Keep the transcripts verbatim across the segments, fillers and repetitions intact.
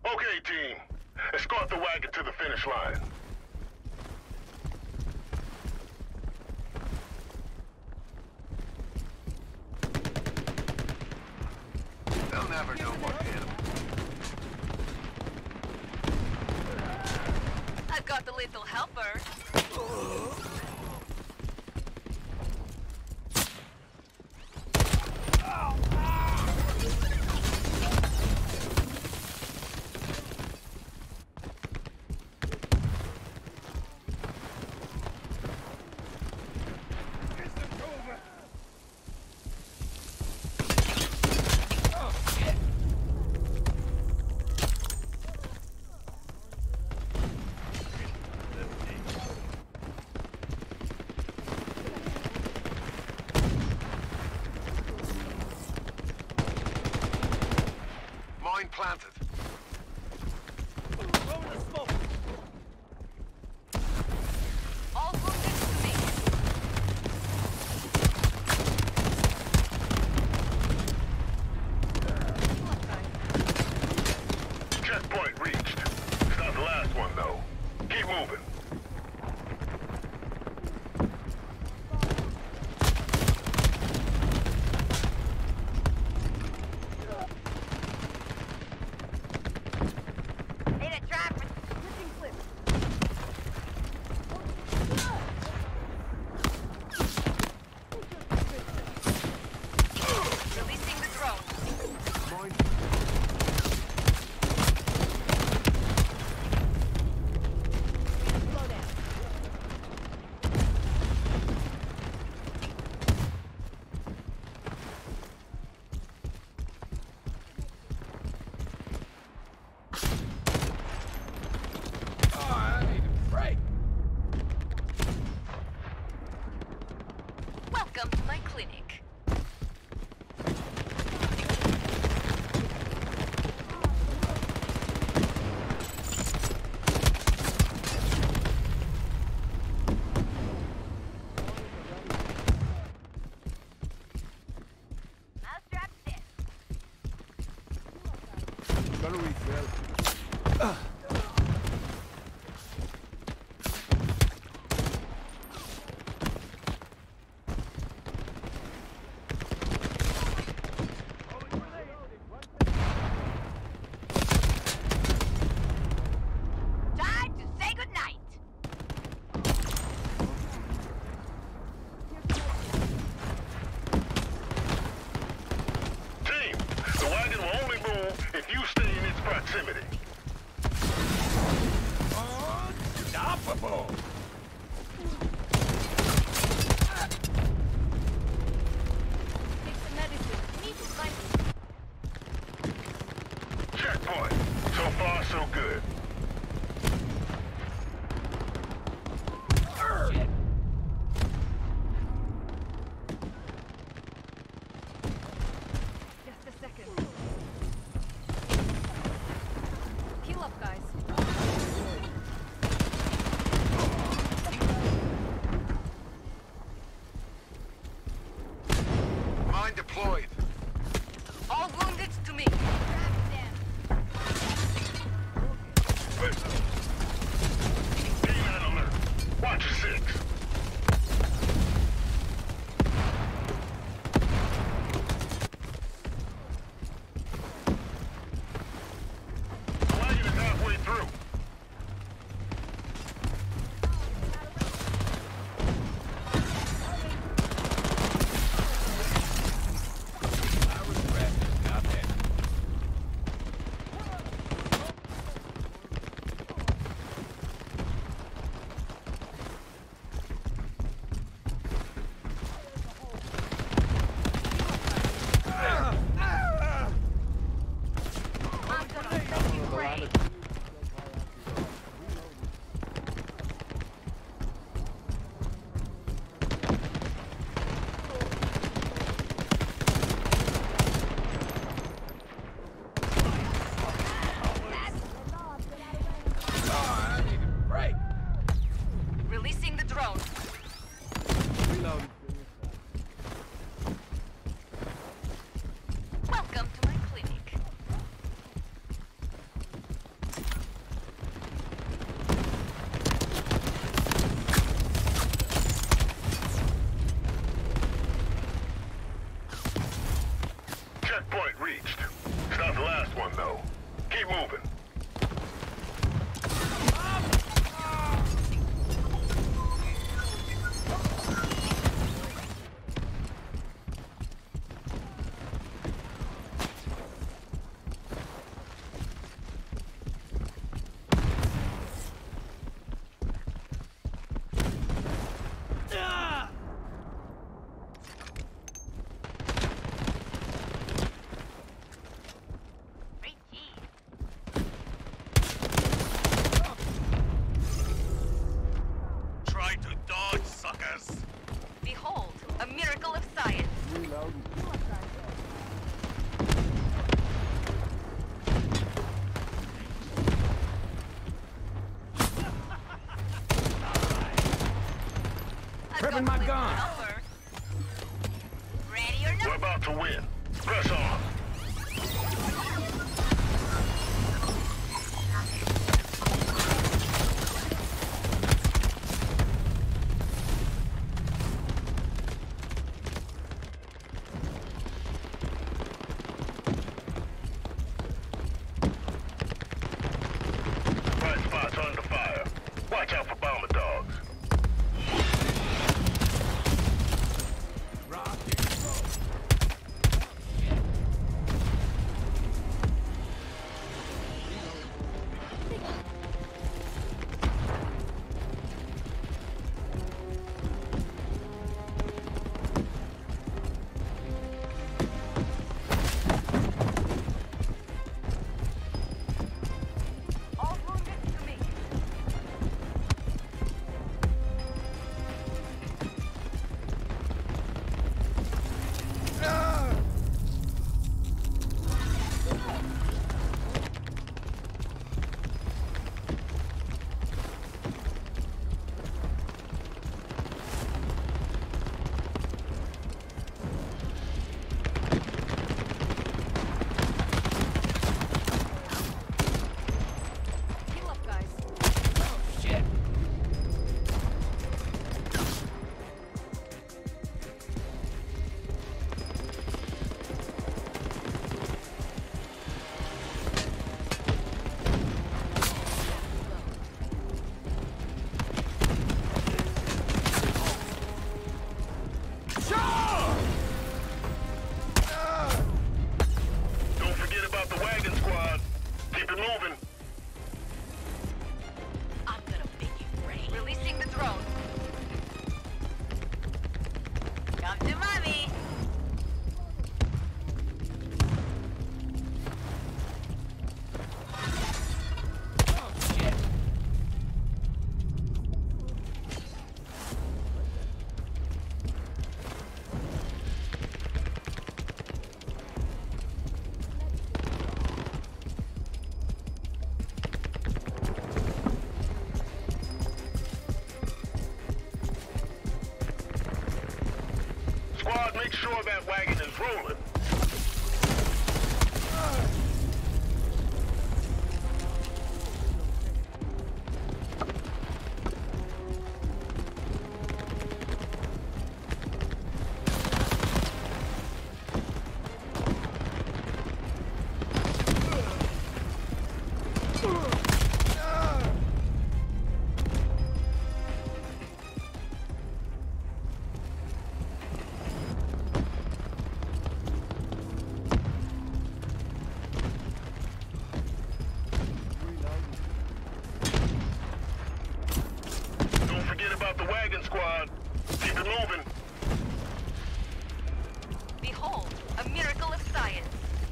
Okay, team. Escort the wagon to the finish line. They'll never know what hit them. I've got the little helper. Mine planted. All wounded to me. Checkpoint reached. It's not the last one, though. Keep moving. Need a driver. Switching clip. Releasing the drone. Mine. Slow down. Oh, I need a break. Welcome to my clinic. Mousetrap set. Got a refill. Time to say goodnight. Team, the wagon will only move if you stay in its proximity. Unstoppable. Take some medicine. Need to find Checkpoint. So far, so good. Shit. just a second. Heal up, guys. Mine deployed. All wounded to me. Canine alert. Watch your six. The wagon is halfway through. on! Over. Ready or We're not? about to win. Press on. Right spot's under fire. Watch out for bomber dogs. Rock and roll! All wounded to me. Ah! Heal up, guys. Oh, shit! Shaw! Ah! Don't forget about the wagon squad. Keep it moving. I'm gonna make you rain. Releasing the drone. Come to mommy. Oh, shit! Squad, make sure that wagon is rolling. Don't forget about the wagon squad. Keep it moving. Behold, a miracle of science.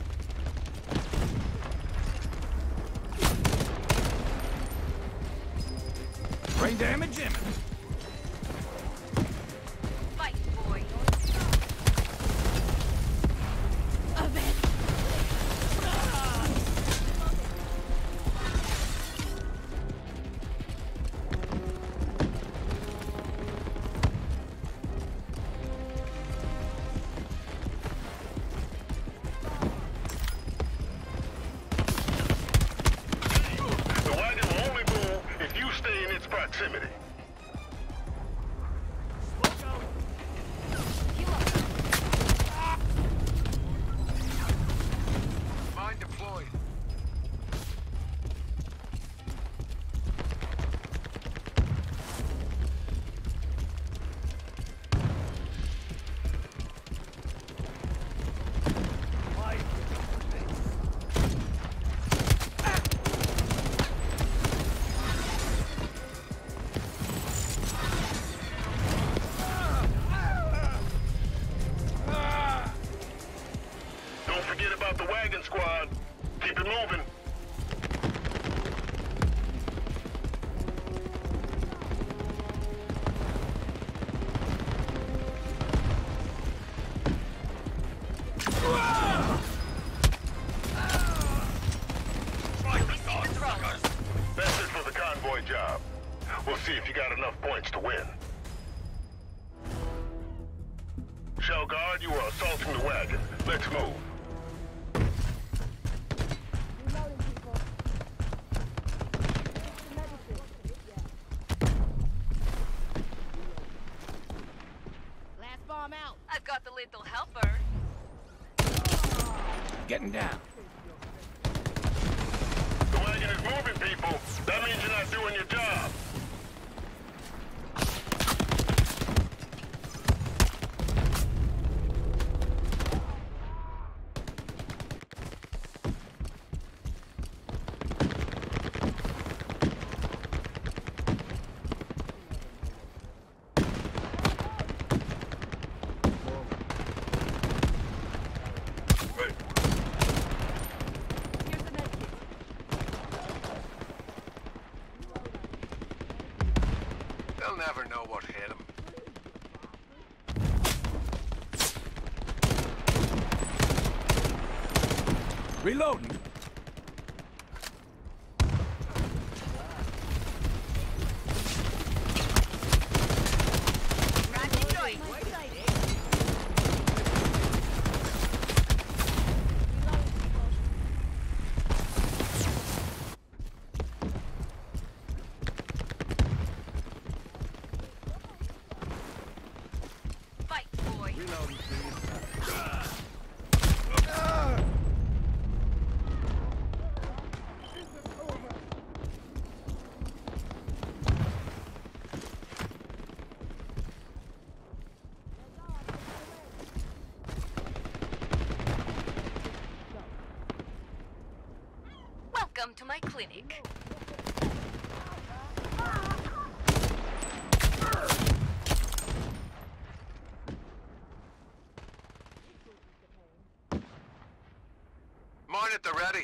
Brain damage imminent. Fight, boy. The wagon will only move if you stay in its proximity. Heal up. Mine deployed. Don't forget about the wagon squad. Keep it moving. Releasing the drone. That's it for the convoy job. We'll see if you got enough points to win. Shell guard, you are assaulting the wagon. Let's move. Reloading people. Fix the medicine. Last bomb out. I've got the lethal helper. Getting down. The wagon is moving, people. That means you're not doing your job. Here's the medkit. They'll never know what hit them. Reloading. Ratchet joint. My sight. Reloading people. Fight, boy. Welcome to my clinic. Mine at the ready.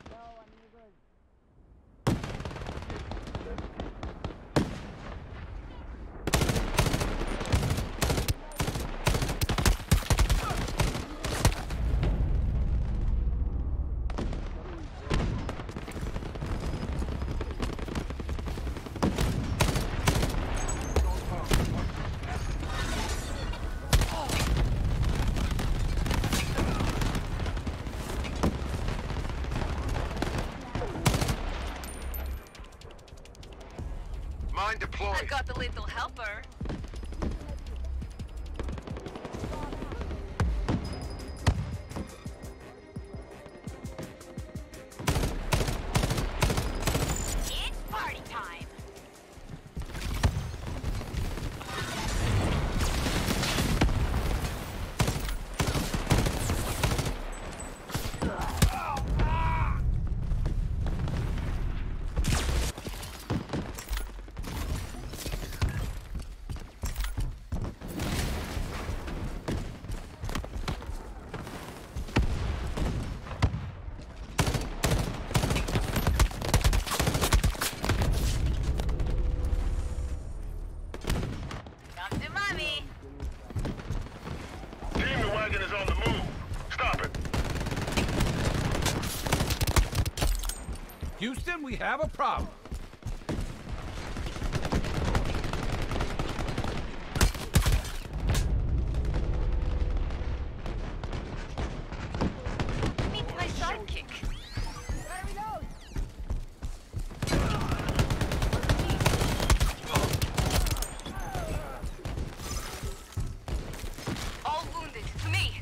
Mine deployed. I've got the lethal helper. It's party time. Come to mommy. Team, the wagon is on the move. Stop it. Houston, we have a problem. Meet my sidekick. All wounded. To me.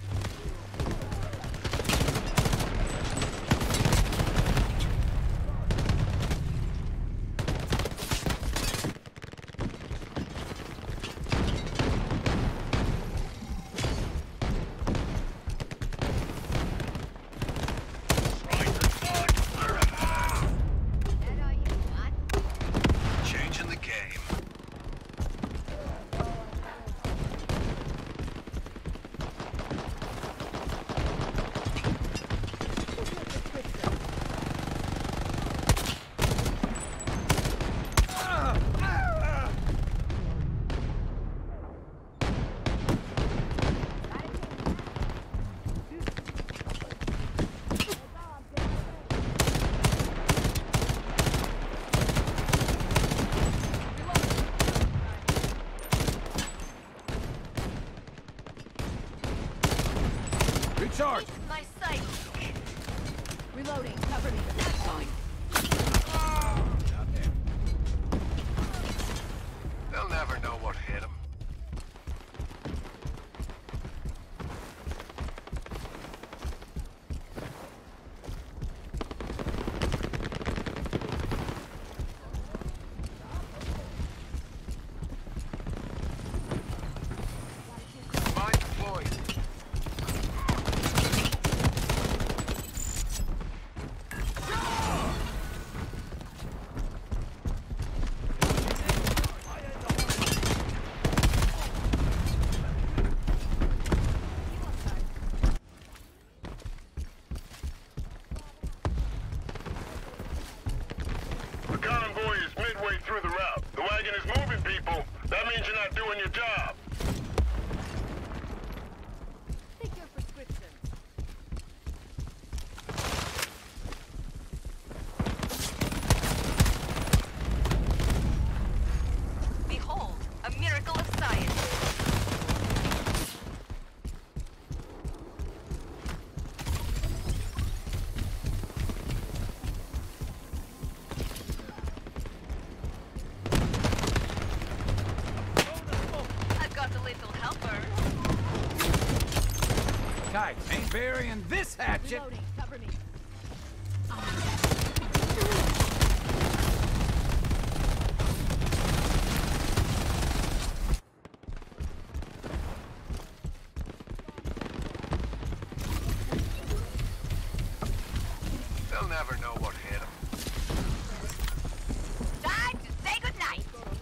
Recharge. My sight. Reloading. Cover me. Not going. Out there. They'll never know what hit him. Mine deployed. The convoy is midway through the route. The wagon is moving, people. That means you're not doing your job. Take your prescription. Behold, a miracle of science. I've got the little helper. Kites ain't burying this hatchet. Reloading. Cover me. They'll never know what hit him. Time to say goodnight.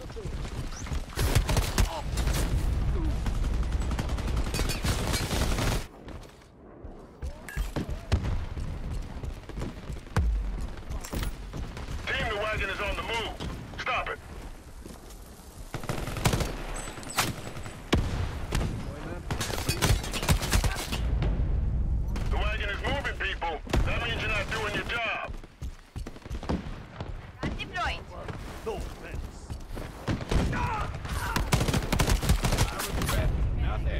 Team, the wagon is on the move. Stop it. The wagon is moving, people. That means you're not doing your job. I'm deployed. Out there.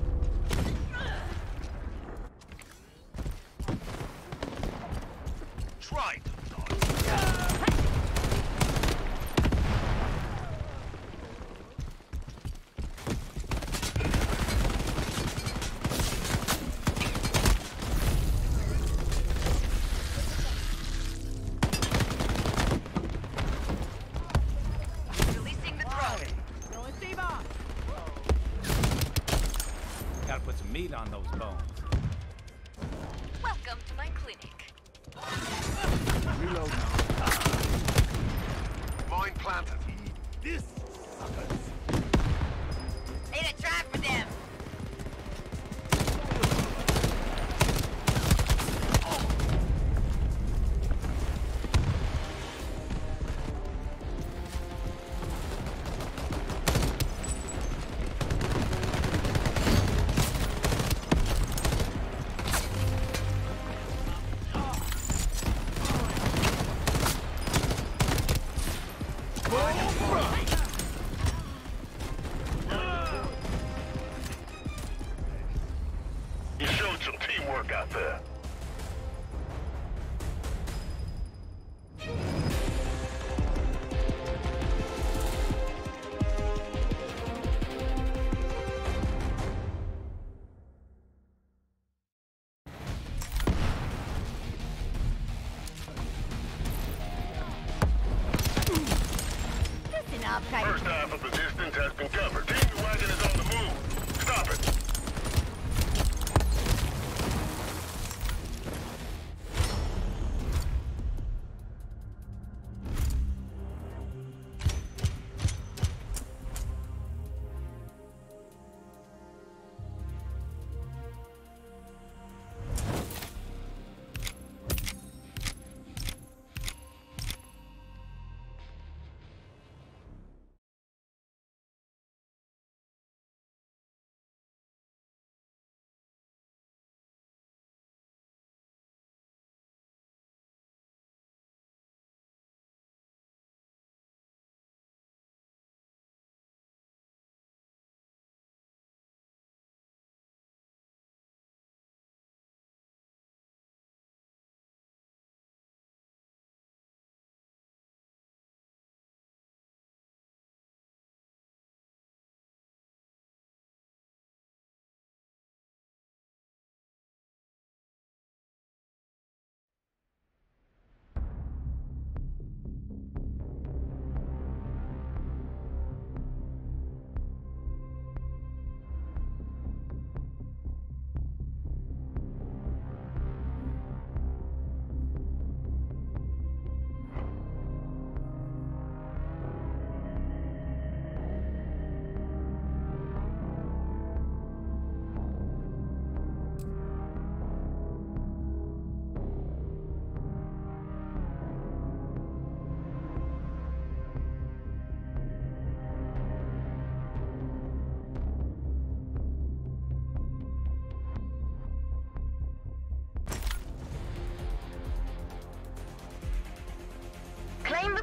Try to Releasing the drone. Throwing Steve on. Gotta put some meat on those bones. Welcome to my clinic. Reload. mine planted. This suckers. Made a trap for them. You showed some teamwork out there. Listen up, Kite. First half of the distance has been covered. Team, the wagon is on the move. Stop it.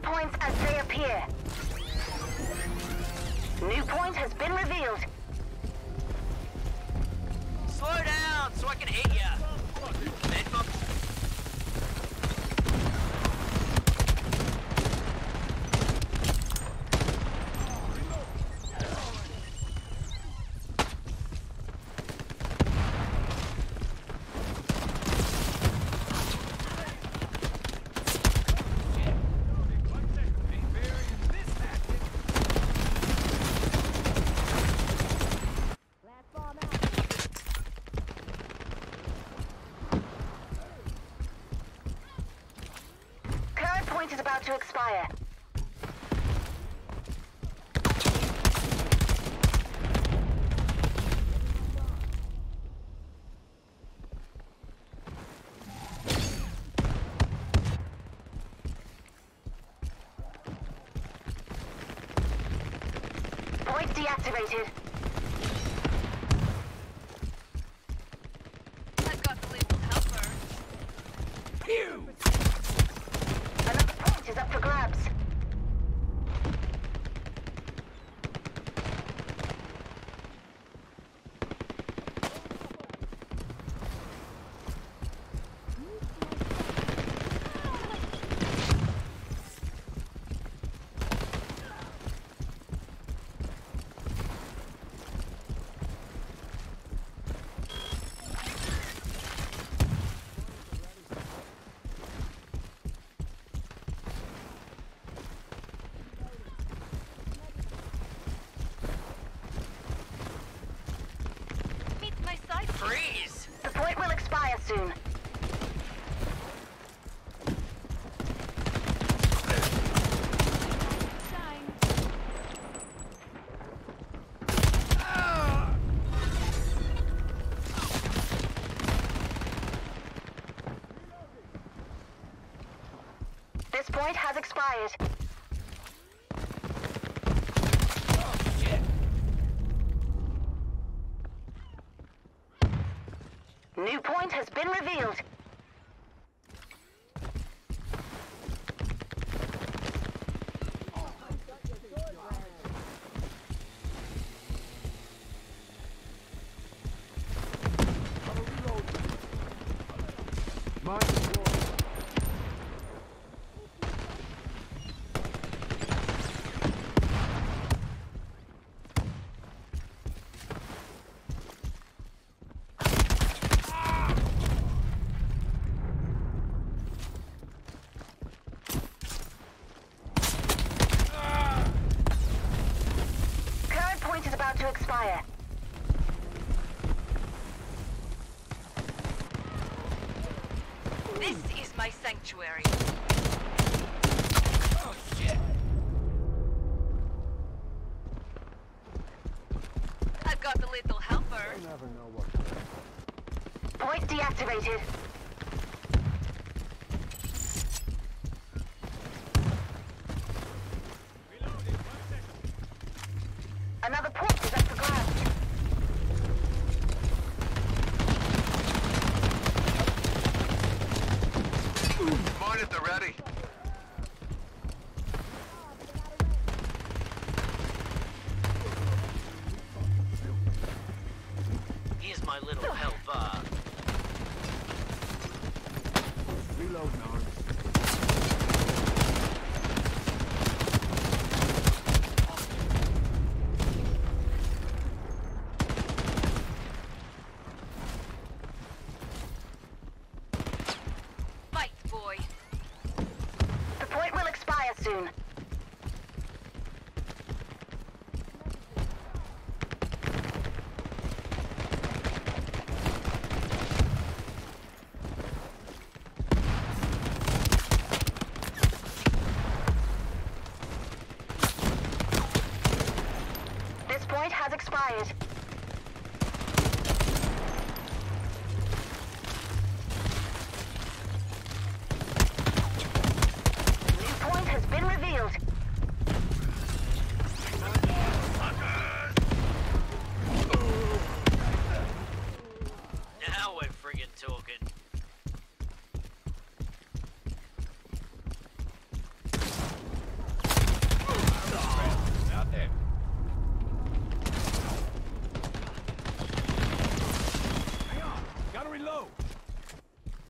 points as they appear. New point has been revealed. Slow down so I can hit ya. Medbox. Is about to expire. Point deactivated. I've got the little helper. Pew! Another point is up for grabs. Freeze! The point will expire soon. Shine. This point has expired. New point has been revealed. To expire. This is my sanctuary. Oh, shit! I've got the little helper. Point deactivated. Another point is up for grabs. Mine at the ready. Here's my little helper. Reload now. The point will expire soon.